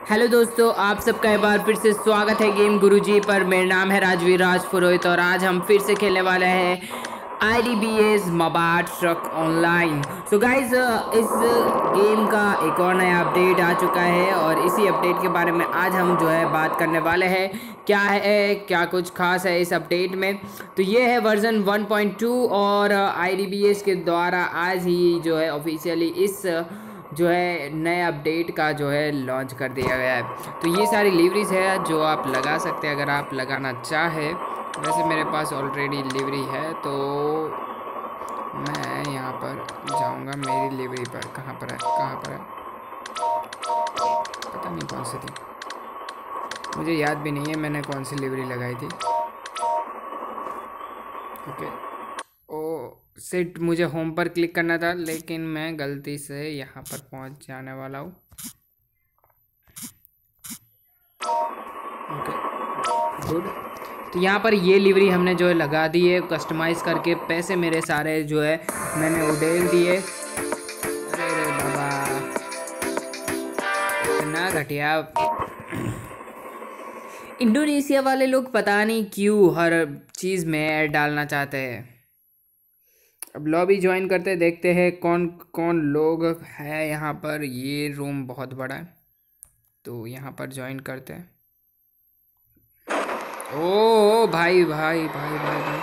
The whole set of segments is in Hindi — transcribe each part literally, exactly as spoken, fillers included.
हेलो दोस्तों, आप सबका एक बार फिर से स्वागत है गेम गुरुजी पर। मेरा नाम है राजवीर राज पुरोहित और आज हम फिर से खेलने वाले हैं I D B S mobile truck online. So guys, इस गेम का एक और नया अपडेट आ चुका है और इसी अपडेट के बारे में आज हम जो है बात करने वाले हैं। क्या है, क्या कुछ खास है इस अपडेट में। तो ये है वर्जन वन पॉइंट टू और आई डी बी एस के द्वारा आज ही जो है ऑफिशियली इस जो है नए अपडेट का जो है लॉन्च कर दिया गया है। तो ये सारी लिवरीज है जो आप लगा सकते हैं अगर आप लगाना चाहे। वैसे मेरे पास ऑलरेडी लिवरी है तो मैं यहाँ पर जाऊँगा मेरी लिवरी पर। कहाँ पर है, कहाँ पर है, पता नहीं कौन सी थी, मुझे याद भी नहीं है मैंने कौन सी लिवरी लगाई थी। ओके, ओ सेट मुझे होम पर क्लिक करना था लेकिन मैं गलती से यहाँ पर पहुँच जाने वाला हूँ। Okay good. तो यहाँ पर ये लिवरी हमने जो है लगा दी है कस्टमाइज़ करके। पैसे मेरे सारे जो है मैंने उड़ेल दिए। अरे रे बाबा, इतना घटिया। इंडोनेशिया वाले लोग पता नहीं क्यों हर चीज़ में ऐड डालना चाहते हैं। अब लॉबी ज्वाइन करते देखते हैं कौन कौन लोग है यहाँ पर। ये रूम बहुत बड़ा है तो यहाँ पर ज्वाइन करते हैं। ओ भाई भाई भाई भाई भाई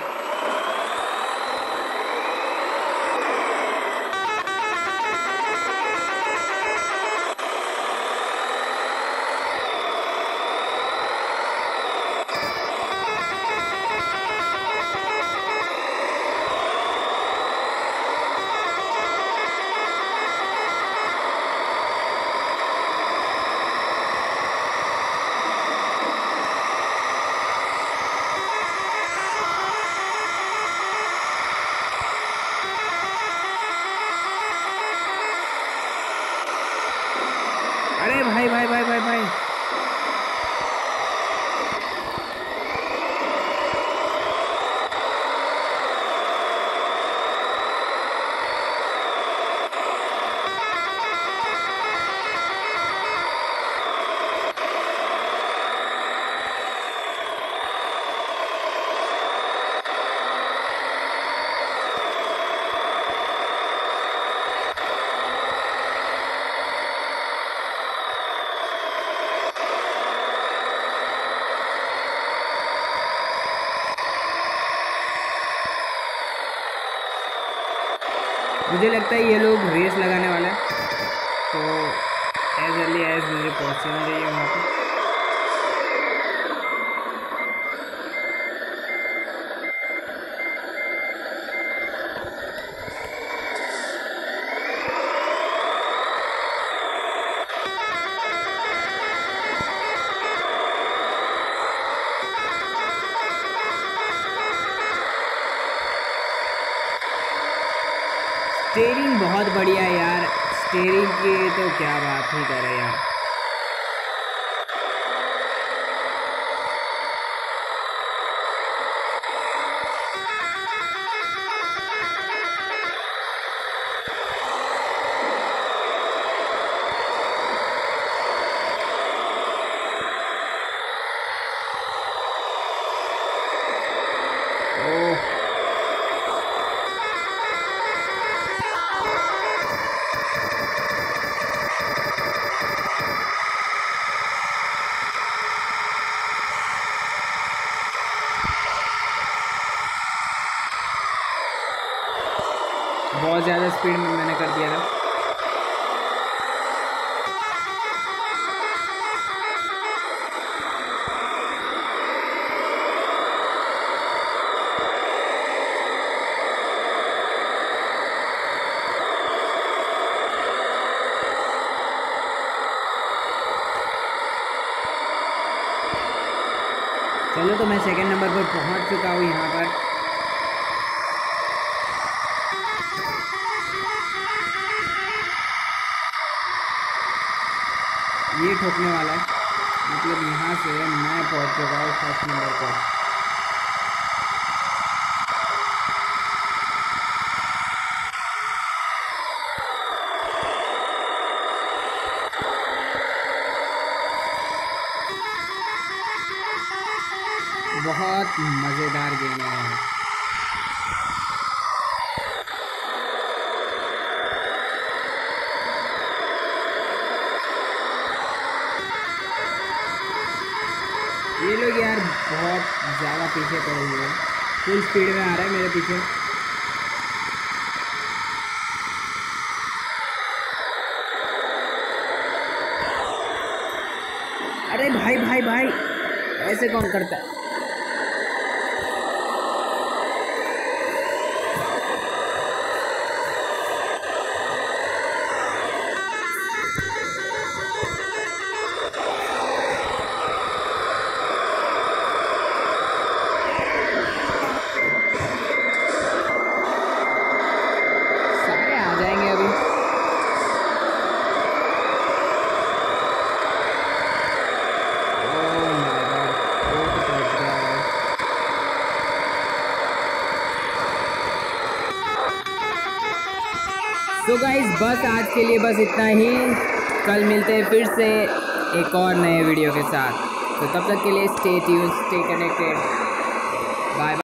अरे भाई भाई भाई भाई भाई मुझे लगता है ये लोग रेस लगाने वाला है तो एज अर्ली एज मुझे पहुंचना चाहिए वहाँ पर। स्टेयरिंग बहुत बढ़िया है यार, स्टेयरिंग की तो क्या बात ही करे यार। ओह बहुत ज़्यादा स्पीड में मैंने कर दिया था। चलो, तो मैं सेकंड नंबर पर पहुंच चुका हूँ यहाँ पर। ये ठोकने वाला है, मतलब यहाँ से मैं पहुँच चुका हूँ फर्स्ट नंबर पर। बहुत मज़ेदार गेम है यार। ये लोग यार बहुत ज़्यादा पीछे पड़े हुए हैं, फुल स्पीड में आ रहा है मेरे पीछे। अरे भाई भाई भाई, ऐसे कौन करता है? सारे आ जाएंगे अभी। तो गाइस बस आज के लिए बस इतना ही। कल मिलते हैं फिर से एक और नए वीडियो के साथ। तो तब तक के लिए stay tuned, stay connected, bye bye.